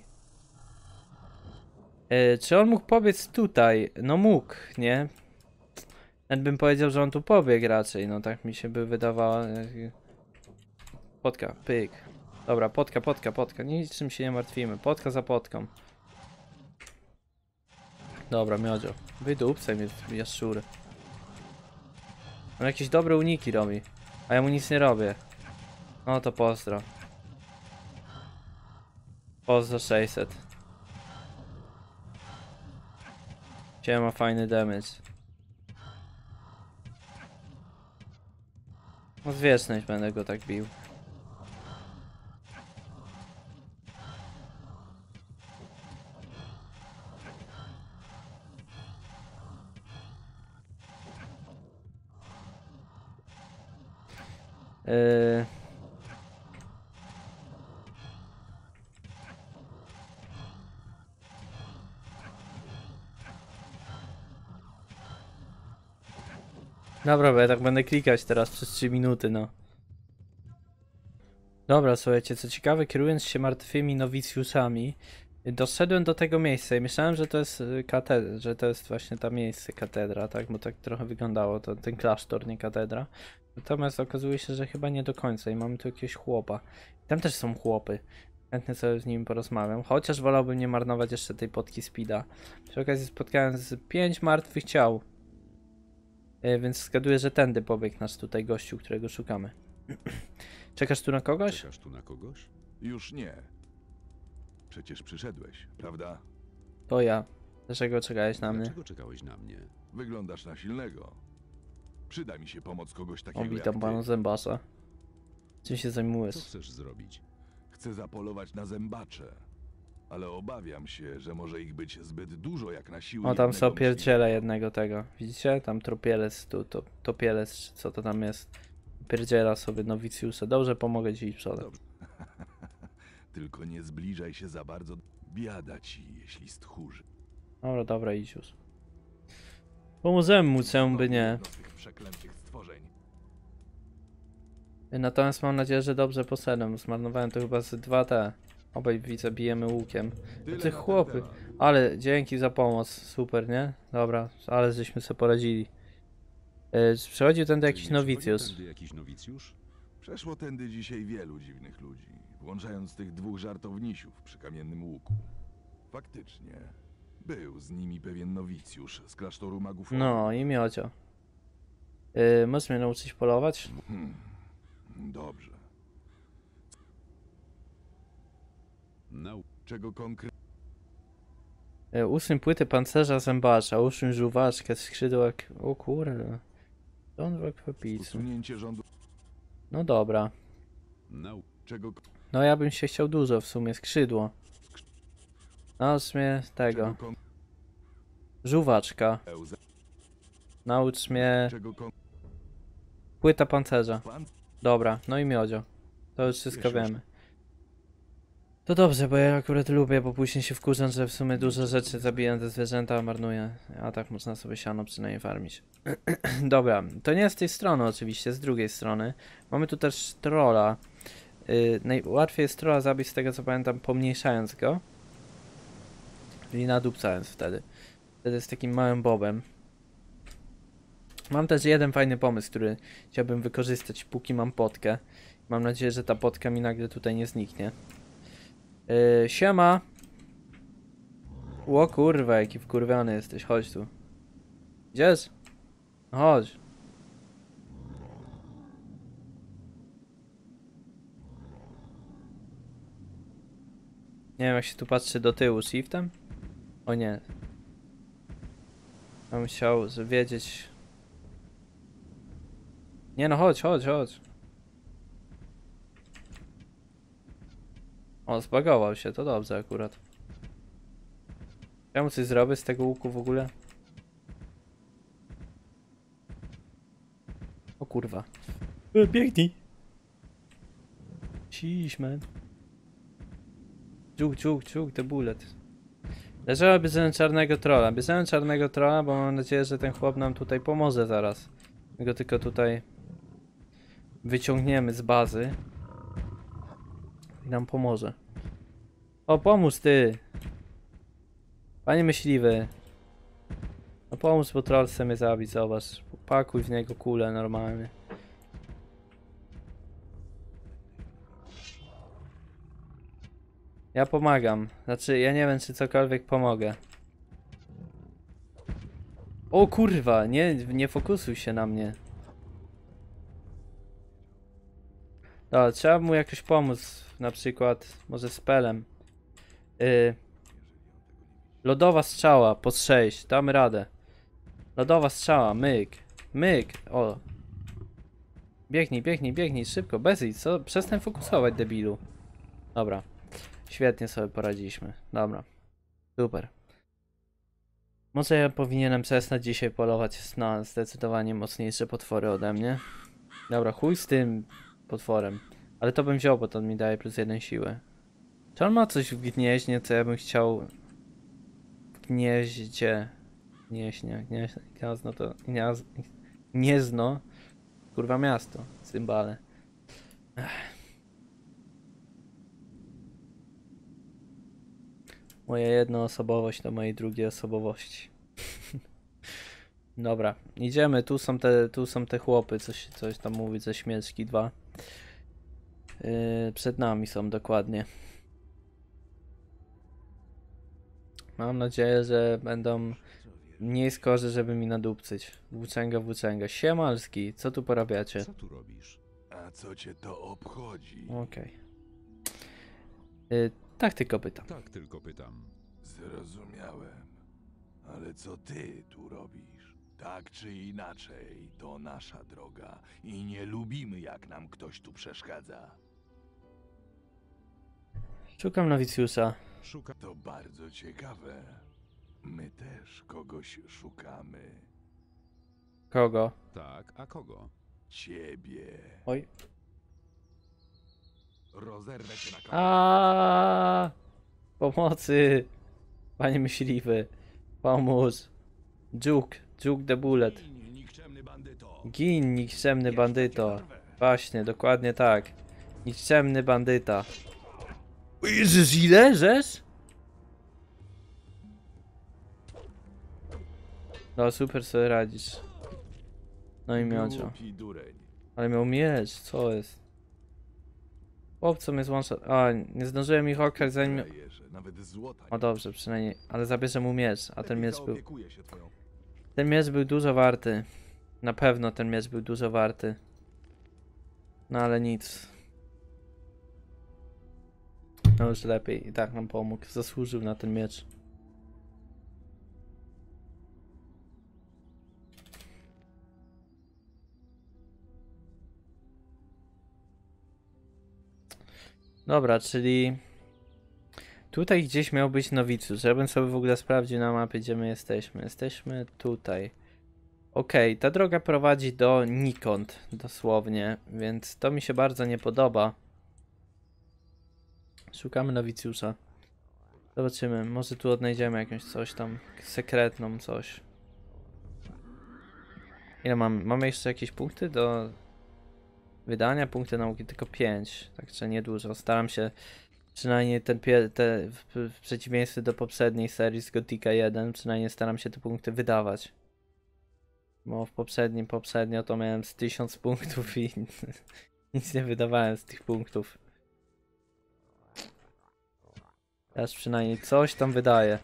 Czy on mógł pobiec tutaj? No mógł, nie? Nawet bym powiedział, że on tu pobiegł raczej, no tak mi się by wydawało. Potka, pyk. Dobra, potka. Niczym się nie martwimy. Potka za potką. Dobra, miodzio. Wydupcaj mnie, jaszczury. On jakieś dobre uniki robi. A ja mu nic nie robię. No to pozdro. Pozdro 600. Dzisiaj ma fajny damage. No z wieczność będę go tak bił. Dobra, bo ja tak będę klikać teraz przez 3 minuty, no. Dobra, słuchajcie, co ciekawe, kierując się martwymi nowicjuszami, doszedłem do tego miejsca i myślałem, że to jest katedra, że to jest właśnie ta miejsce, katedra, tak? Bo tak trochę wyglądało, to ten klasztor, nie katedra. Natomiast okazuje się, że chyba nie do końca i mamy tu jakiegoś chłopa. Tam też są chłopy. Chętnie sobie z nim porozmawiam, chociaż wolałbym nie marnować jeszcze tej potki speeda. Przy okazji spotkałem z 5 martwych ciał. Więc zgaduję, że tędy pobiegł nasz tutaj gościu, którego szukamy. Czekasz tu na kogoś?
Już nie. Przecież przyszedłeś, prawda?
To ja. Dlaczego czekałeś na mnie?
Dlaczego czekałeś na mnie?
Wyglądasz na silnego. Przyda mi się pomoc kogoś takiego
O,
jak
witam
ty.
panu zębasza. Czym się zajmujesz?
Co chcesz zrobić?
Chcę zapolować na zębacze. Ale obawiam się, że może ich być zbyt dużo jak na siłę.
O, tam
jednego
są pierdziele
myśliwego.
jednego tego. Widzicie? Tam tropielec, tu topielec, czy co to tam jest. Pierdziela sobie nowicjusze. Dobrze, pomogę ci iść przodem.
Tylko nie zbliżaj się za bardzo. Biada ci, jeśli stchórzy.
Dobra, idź już. Pomożemy mu, czemu by nie.
Jedno z tych przeklętych stworzeń.
Natomiast mam nadzieję, że dobrze poszedłem. Zmarnowałem to chyba z 2T. Obaj widzę, bijemy łukiem.
Tyle
Tych
na ten
chłopy.
temat.
Ale dzięki za pomoc. Super, nie? Dobra, ale żeśmy sobie poradzili. Przechodził tędy jakiś nowicjusz.
Przeszło tędy dzisiaj wielu dziwnych ludzi, włączając tych 2 żartownisiów przy kamiennym łuku. Faktycznie, był z nimi pewien nowicjusz z klasztoru magów.
No i miocio. Możesz mnie nauczyć polować?
Dobrze. Czego konkretnie?
Usuń płyty pancerza zębacza, usuń żuwaczkę, skrzydłek. O kurde. Don't work for peace.
Usunięcie rządu.
No dobra.
Czego?
No ja bym się chciał dużo w sumie, skrzydło. Naucz mnie tego. Żuwaczka. Naucz mnie. Płyta pancerza. Dobra, no i miodzio. To już wszystko wiemy. To dobrze, bo ja akurat lubię, bo później się wkurzam, że w sumie dużo rzeczy zabijam te zwierzęta, a marnuję. A tak można sobie siano przynajmniej farmić. Dobra, to nie z tej strony oczywiście, z drugiej strony. Mamy tu też trolla. Najłatwiej jest trolla zabić, z tego co pamiętam, pomniejszając go. Czyli nadupcając wtedy. Wtedy z takim małym bobem. Mam też jeden fajny pomysł, który chciałbym wykorzystać, póki mam potkę. Mam nadzieję, że ta potka mi nagle tutaj nie zniknie. Siema. O kurwa, jaki wkurwiony jesteś, chodź tu. Idziesz? Chodź. Nie wiem, jak się tu patrzy do tyłu, shiftem? O nie. Ja bym chciał wiedzieć... Nie no, chodź, chodź, chodź. O, zbagował się, to dobrze akurat. Ja mu coś zrobię z tego łuku w ogóle? O kurwa. Biegnij! Ciś, man. Dżuk, te bullet. Leżała bierzemy czarnego trolla. Bierzemy czarnego trolla, bo mam nadzieję, że ten chłop nam tutaj pomoże zaraz. My go tylko tutaj wyciągniemy z bazy i nam pomoże. O, pomóż ty! Panie myśliwy. No pomóż, bo troll chce mnie zabić, zobacz. Pakuj w niego kulę normalnie. Ja pomagam. Znaczy, ja nie wiem, czy cokolwiek pomogę. O kurwa, nie fokusuj się na mnie. Dobra, trzeba mu jakoś pomóc. Na przykład, może spelem. Lodowa strzała, pod 6. Damy radę. Lodowa strzała, myk. Myk, o. Biegnij, szybko, bez idź, co? Przestań fokusować, debilu. Dobra. Świetnie sobie poradziliśmy. Dobra. Super. Może ja powinienem przestać dzisiaj polować na zdecydowanie mocniejsze potwory ode mnie. Dobra, chuj z tym potworem. Ale to bym wziął, bo to mi daje +1 siły. Czy on ma coś w gnieźnie, co ja bym chciał... W gnieździe... Gniazno to... Gniezno. Kurwa miasto. Cymbale. Moja jednoosobowość to mojej drugiej osobowości. Dobra, idziemy. Tu są te chłopy, coś tam mówi ze śmieszki 2. Przed nami są dokładnie. Mam nadzieję, że będą mniej skorzy, żeby mi nadupcyć. Włóczęga. Siemalski, co tu porabiacie?
Co tu robisz?
A co cię to obchodzi?
Okej. Tak tylko pytam.
Tak tylko pytam.
Zrozumiałem. Ale co ty tu robisz? Tak czy inaczej, to nasza droga i nie lubimy, jak nam ktoś tu przeszkadza.
Szukam nowicjusza.
To bardzo ciekawe. My też kogoś szukamy.
Kogo?
Tak, a kogo?
Ciebie.
Oj.
Rozerwę cię na kawałki.
A pomocy! Panie myśliwy. Pomóż. Dżuk the bullet. Gin, nikczemny bandyto. Właśnie, dokładnie tak. Nikczemny bandyta. O Jezus, ile? Żeż? No super sobie radzisz. No i miocio.
Głupi dureń.
Ale miał miecz, co jest? Chłopco mnie złącza. A, nie zdążyłem ich okraść zanim...
Daje, że nawet złota
O dobrze, przynajmniej. Ale zabierze mu miecz, a ten
Lepiej
miecz był...
zaopiekuję się twoją...
Ten miecz był dużo warty. Na pewno ten miecz był dużo warty. No ale nic. No już lepiej. I tak nam pomógł. Zasłużył na ten miecz. Dobra, czyli... Tutaj gdzieś miał być nowicjusz. Ja bym sobie w ogóle sprawdził na mapie, gdzie my jesteśmy. Jesteśmy tutaj. Okej, ta droga prowadzi do nikąd, dosłownie, więc to mi się bardzo nie podoba. Szukamy nowicjusza. Zobaczymy, może tu odnajdziemy jakąś coś tam, sekretną coś. Ile mamy? Mamy jeszcze jakieś punkty do wydania? Punkty nauki tylko 5, także niedużo. Staram się przynajmniej w przeciwieństwie do poprzedniej serii z Gothica 1, przynajmniej staram się te punkty wydawać. Bo w poprzednio to miałem z 1000 punktów i nic nie wydawałem z tych punktów. Teraz przynajmniej coś tam wydaje.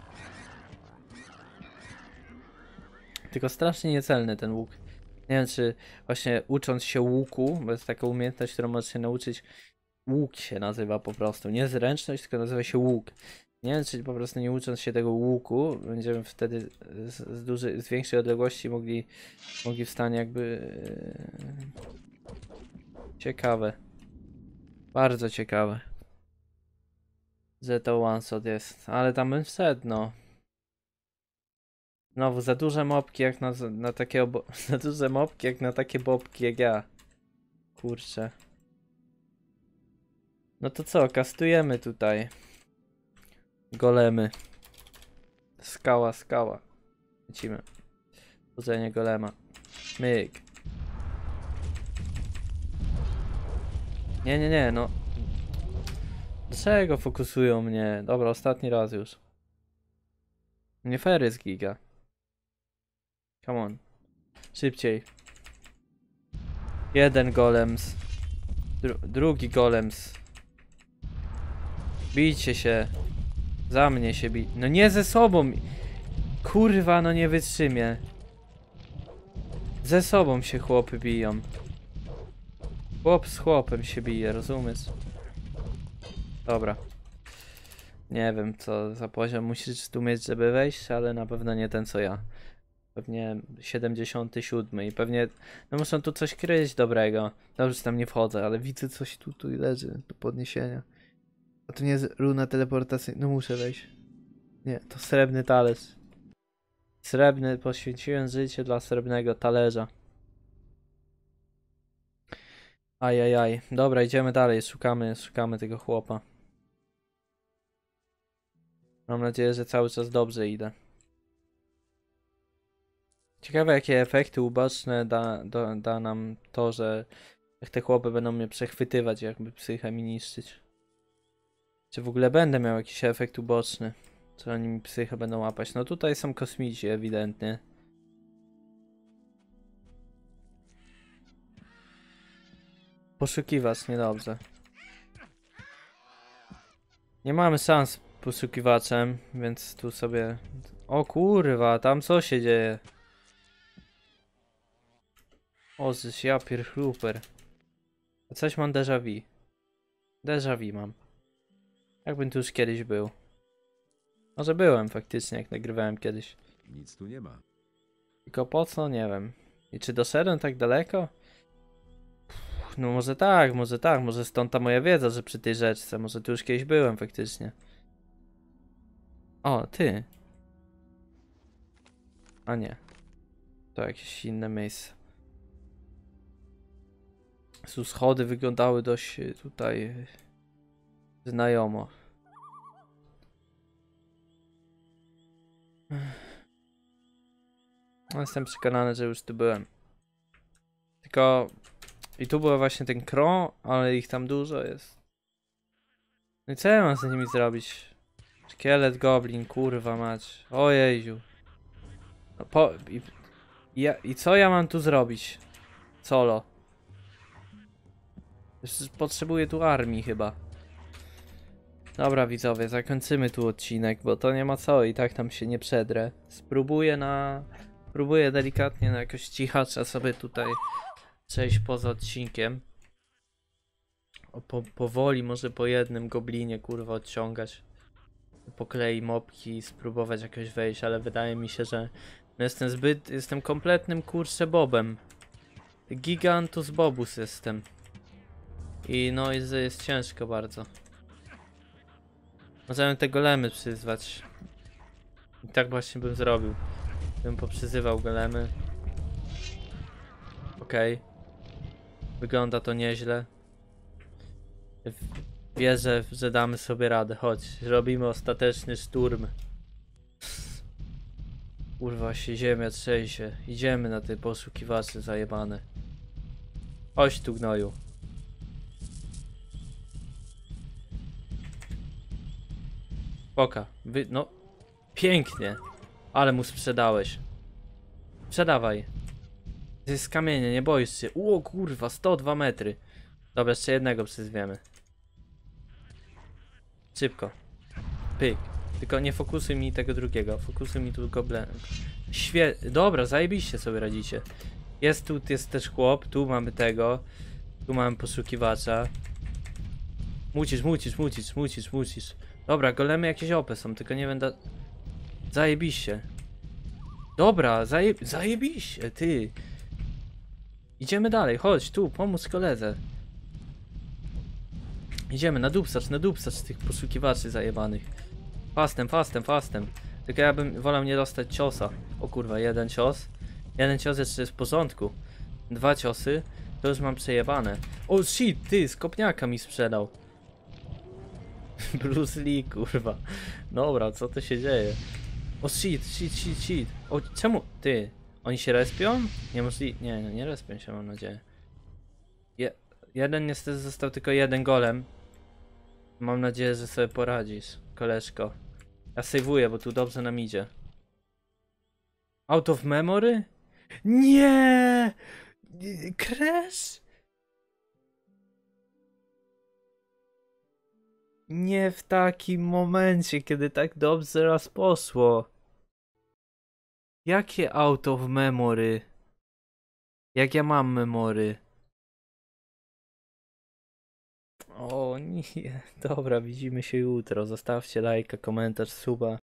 Tylko strasznie niecelny ten łuk. Nie wiem, czy właśnie ucząc się łuku, bo jest taka umiejętność, którą możesz się nauczyć. Łuk się nazywa po prostu. Nie zręczność, tylko nazywa się łuk. Nie wiem, czy po prostu nie ucząc się tego łuku, będziemy wtedy z większej odległości mogli w stanie jakby... Ciekawe. Bardzo ciekawe. Że to one shot jest. Ale tam bym wszedł, no. Znowu za duże mopki jak na takie za duże mopki jak na takie bobki jak ja. Kurczę. No to co, kastujemy tutaj. Golemy. Skała. Lecimy. Budzenie golema. Myk. Nie, no. Dlaczego fokusują mnie? Dobra, ostatni raz już. Nie fair jest giga. Come on. Szybciej. Jeden golems. Drugi golems. Bijcie się. Za mnie się bij. No nie ze sobą. Kurwa, no nie wytrzymię. Ze sobą się chłopy biją. Chłop z chłopem się bije, rozumiesz? Dobra. Nie wiem, co za poziom musisz tu mieć, żeby wejść, ale na pewno nie ten, co ja. Pewnie 77 i pewnie... No muszą tu coś kryć dobrego. Dobrze, że tam nie wchodzę, ale widzę coś tu leży, do podniesienia. A to nie jest runa teleportacyjna. No muszę wejść. Nie, to srebrny talerz. Srebrny, poświęciłem życie dla srebrnego talerza. Ajajaj. Dobra, idziemy dalej, szukamy tego chłopa. Mam nadzieję, że cały czas dobrze idę. Ciekawe, jakie efekty uboczne da nam to, że jak te chłopy będą mnie przechwytywać, jakby psychę mi niszczyć. Czy w ogóle będę miał jakiś efekt uboczny? Czy oni mi psychę będą łapać? No tutaj są kosmici ewidentnie. Poszukiwać niedobrze. Nie mamy szans poszukiwaczem, więc tu sobie... O kurwa, tam co się dzieje? O, żeś ja pierchluper. Coś mam déjà vu. Déjà vu mam. Jakbym tu już kiedyś był. Może byłem faktycznie, jak nagrywałem kiedyś.
Nic tu nie ma.
Tylko po co? Nie wiem. I czy doszedłem tak daleko? No może tak, może stąd ta moja wiedza, że przy tej rzeczce. Może tu już kiedyś byłem faktycznie. O, ty. A nie. To jakieś inne miejsce. Tu schody wyglądały dość tutaj znajomo. Jestem przekonany, że już tu byłem. Tylko... I tu był właśnie ten kron, ale ich tam dużo jest. No i co ja mam z nimi zrobić? Szkielet, goblin, kurwa mać. Ojeju. No I co ja mam tu zrobić? Solo. Potrzebuję tu armii chyba. Dobra widzowie, zakończymy tu odcinek, bo to nie ma co i tak tam się nie przedrę. Spróbuję delikatnie na jakoś cichacza sobie tutaj przejść poza odcinkiem. Powoli może po jednym goblinie kurwa odciągać. Po kolei mopki i spróbować jakoś wejść, ale wydaje mi się, że no jestem kompletnym kurczę bobem. Gigantus bobus jestem. I no jest ciężko bardzo. Możemy te golemy przyzwać. I tak właśnie bym zrobił. Bym poprzyzywał golemy. Okej. Wygląda to nieźle. Wierzę, że damy sobie radę. Chodź, robimy ostateczny szturm. Kurwa się ziemia trzęsie. Idziemy na te poszukiwacze zajebane. Chodź tu gnoju. Poka. No. Pięknie. Ale mu sprzedałeś. Sprzedawaj. To jest kamienie, nie boisz się. O kurwa, 102 metry. Dobra, jeszcze jednego przyzwiemy. Szybko. Pyk. Tylko nie fokusuj mi tego drugiego. Fokusuj mi tu goblin. Dobra, zajebiście sobie radzicie. Tu jest też chłop. Tu mamy tego. Tu mamy poszukiwacza. Mucisz. Dobra, golemy jakieś OP są, tylko nie będę... Zajebiście. Dobra, zajebiście, ty. Idziemy dalej, chodź tu, pomóc koledze. Idziemy na dupsacz tych poszukiwaczy zajebanych. Fastem. Tylko ja bym wolał nie dostać ciosa. O kurwa, jeden cios. Jeden cios jeszcze jest w porządku. 2 ciosy, to już mam przejebane. O shit, ty, z kopniaka mi sprzedał. Bruce Lee, kurwa. Dobra, co to się dzieje? O shit. O, czemu? Ty, oni się respią? Nie respią się, mam nadzieję. Jeden niestety został tylko jeden golem. Mam nadzieję, że sobie poradzisz, koleżko. Ja sejwuję, bo tu dobrze nam idzie. Out of memory? Nie! Crash? Nie w takim momencie, kiedy tak dobrze raz poszło. Jakie out of memory? Jak ja mam memory? O nie, dobra, widzimy się jutro. Zostawcie lajka, komentarz, suba.